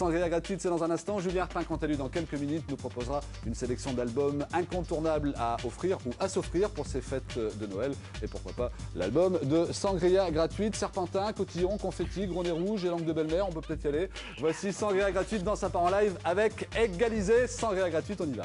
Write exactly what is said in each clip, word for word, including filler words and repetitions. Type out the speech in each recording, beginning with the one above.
Sangria gratuite, c'est dans un instant. Julien Arpin, quant à lui, dans quelques minutes, nous proposera une sélection d'albums incontournables à offrir ou à s'offrir pour ces fêtes de Noël. Et pourquoi pas l'album de Sangria gratuite. Serpentin, cotillon, confetti, gros nez rouge et langue de belle-mère, on peut peut-être y aller. Voici Sangria gratuite dans sa part en live avec Égalisé. Sangria gratuite, on y va.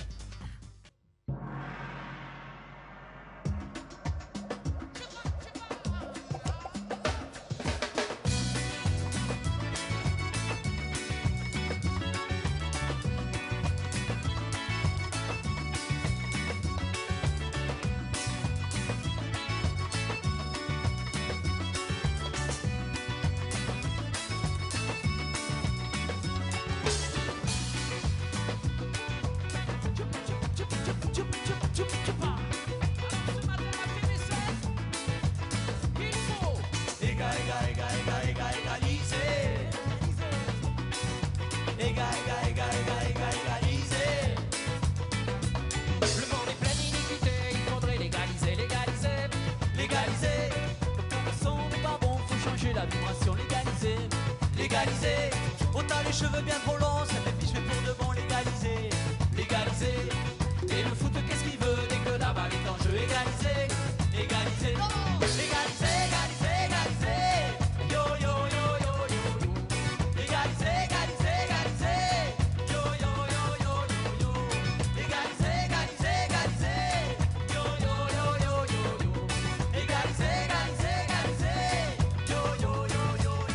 Légaliser, autant les cheveux bien trop longs, ça fait piche pour de bon légaliser. Légaliser, et le foot qu'est-ce qu'il veut dès que la balle est en jeu. Égaliser, égaliser, légaliser, égaliser, égaliser. Yo yo yo yo yo yo. Légaliser, égaliser, égaliser. Yo yo yo yo yo yo. Légaliser, égaliser, égaliser. Yo yo yo yo yo yo. Légaliser, égaliser, égaliser. Yo yo yo yo yo.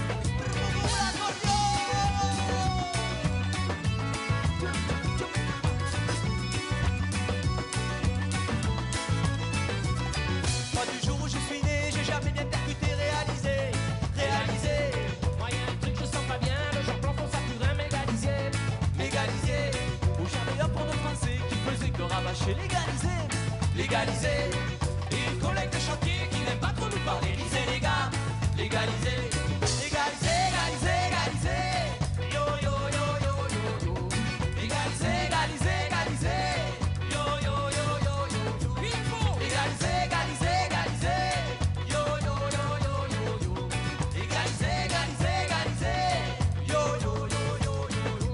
Moi du jour où je suis né, j'ai jamais bien percuté, réalisé, réalisé. Moi y'a un truc je sens pas bien, le genre blanc ça pourrait m'égaliser. Légalisé, où j'avais un pour nos Français qui faisait que rabâcher. Légalisé, légalisé. Et une collègue de chantier qui n'aime pas trop nous parler. Lisez les gars, légalisé, légalisé, légalisé, légalisé. Yo yo yo yo yo yo. Légalisé, légalisé, légalisé. Yo yo yo yo yo yo. Il faut légalisé, légalisé, légalisé. Yo yo yo yo yo yo. Légalisé, légalisé, légalisé. Yo yo yo yo yo yo.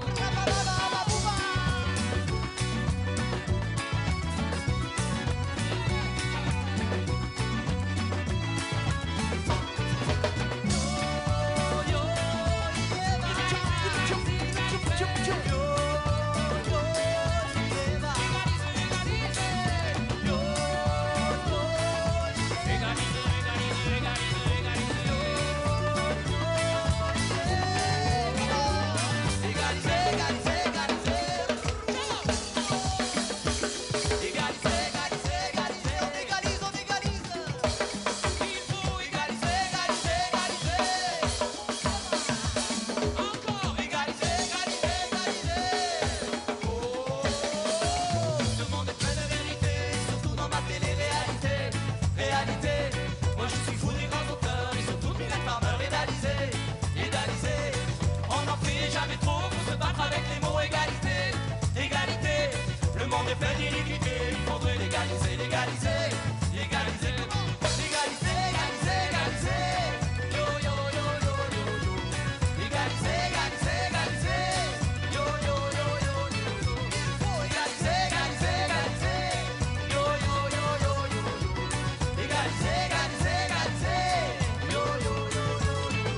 On est plein d'iniquité, il faudrait légaliser, légaliser, légaliser, légaliser, légaliser, légaliser. Yo yo yo yo yo yo. Légaliser, légaliser, légaliser. Yo yo yo yo yo yo. Légaliser, légaliser, légaliser. Yo yo yo yo yo yo. Légaliser, légaliser, légaliser. Yo yo yo yo yo yo.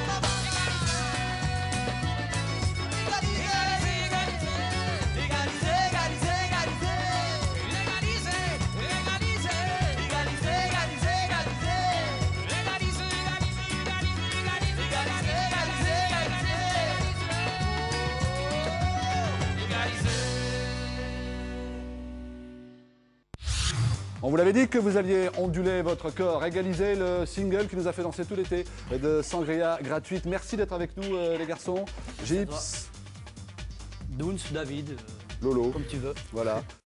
On vous l'avait dit que vous alliez onduler votre corps, égaliser le single qui nous a fait danser tout l'été de Sangria gratuite. Merci d'être avec nous euh, les garçons. Gips, Douns, David, euh, Lolo, comme tu veux. voilà.